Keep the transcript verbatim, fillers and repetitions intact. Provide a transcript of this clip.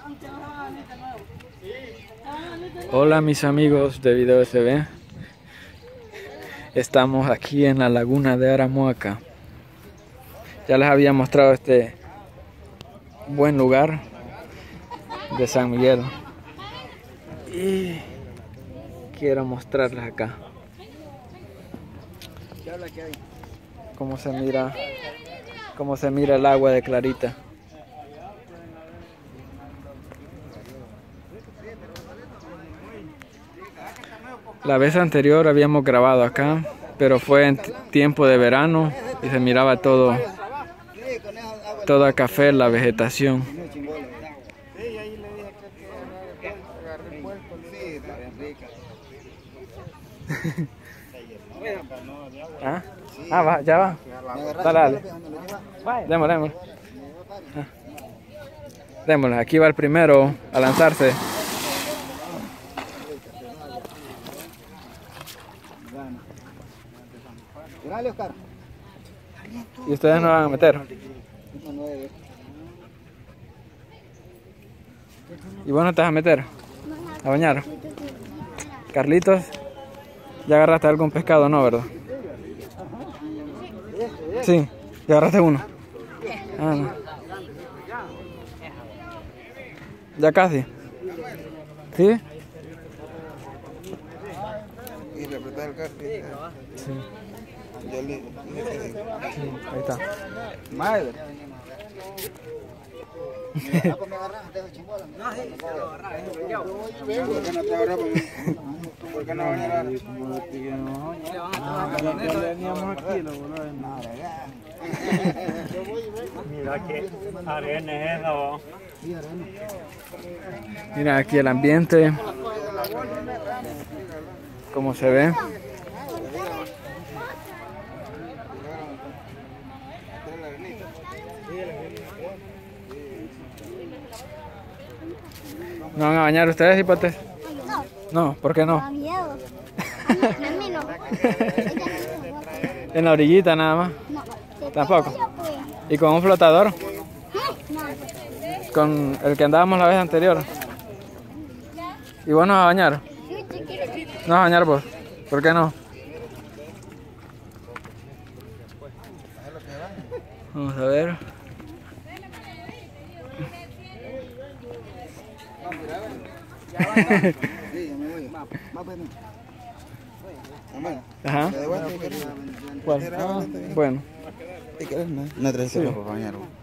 Hola mis amigos de Video S B. Estamos aquí en la laguna de Aramoaca. Ya les había mostrado este buen lugar de San Miguel. Y quiero mostrarles acá cómo se mira, cómo se mira el agua de clarita. La vez anterior habíamos grabado acá, pero fue en tiempo de verano y se miraba todo, toda café la vegetación. ¿Ah? Ah, va, ya va. Dale, dale. Démosle, démosle. Ah. Démosle, aquí va el primero a lanzarse. ¿Y ustedes no van a meter? ¿Y vos no te vas a meter? ¿A bañar? Carlitos, ¿ya agarraste algún pescado, no, verdad? Sí, ¿ya agarraste uno? Ah, no. ¿Ya casi? ¿Sí? Y le apretas el casco. Sí. Yo le, le Sí, ahí está. madre. ¿Por qué no te agarras? ¿Por qué no van a agarrar? Mira qué arena es esa. Mira aquí el ambiente, como se ve. ¿No van a bañar ustedes, hipotes? No. No, ¿por qué no? Me da miedo. A mí no. En la orillita nada más. No. Tampoco. ¿Y con un flotador? Con el que andábamos la vez anterior. ¿Y vos no vas a bañar? ¿No vas a bañar vos? ¿Por qué no? Vamos a ver. Ajá. ¿Cuál? Ah, bueno. No traes el ropa para bañar.